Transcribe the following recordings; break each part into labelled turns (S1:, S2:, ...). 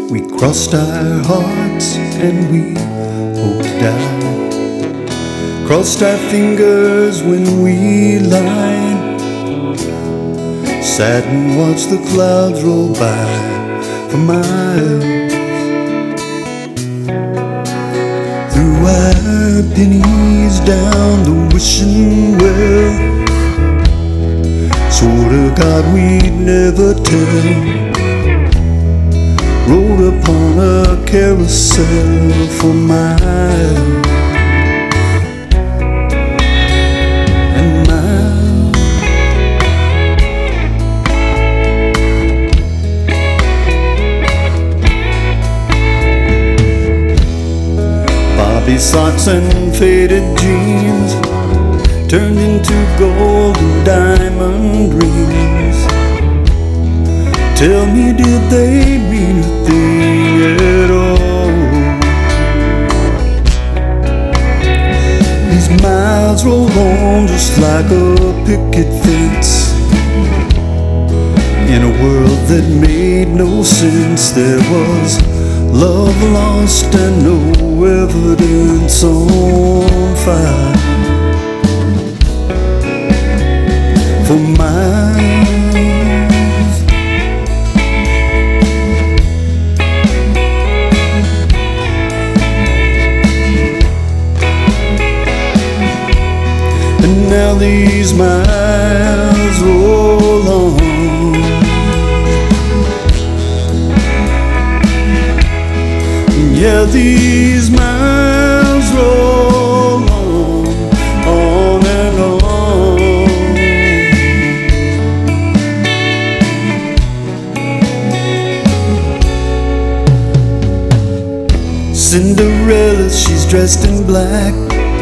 S1: We crossed our hearts and we hoped to die. Crossed our fingers when we lied. Sat and watched the clouds roll by for miles. Threw our pennies down the wishing well. Swore to God we'd never tell. Rode upon a carousel for miles and miles. Bobby socks and faded jeans turned into gold and diamond rings. Tell me, did they mean a thing at all? These miles roll on just like a picket fence. In a world that made no sense, there was love lost and no evidence on fire. For miles and now these miles roll on. Yeah, these miles roll on and on. Cinderella, she's dressed in black,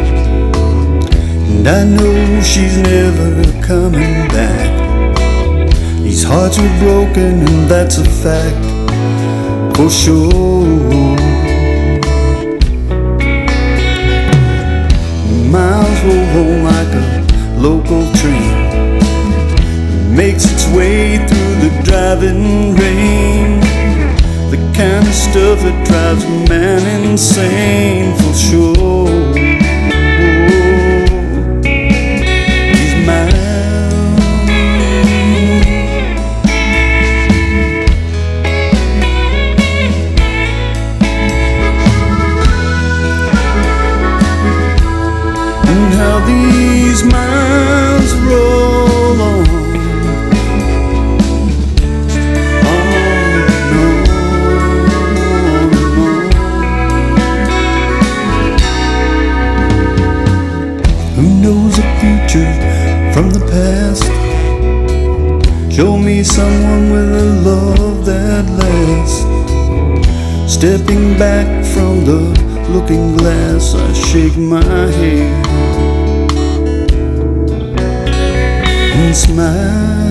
S1: and I know she's never coming back. These hearts were broken, and that's a fact for sure. Miles roll home like a local train, makes its way through the driving rain. The kind of stuff that drives a man insane for sure. How these miles roll on and on. Who knows the future from the past? Show me someone with a love that lasts. Stepping back from the looking glass, I shake my head and smile.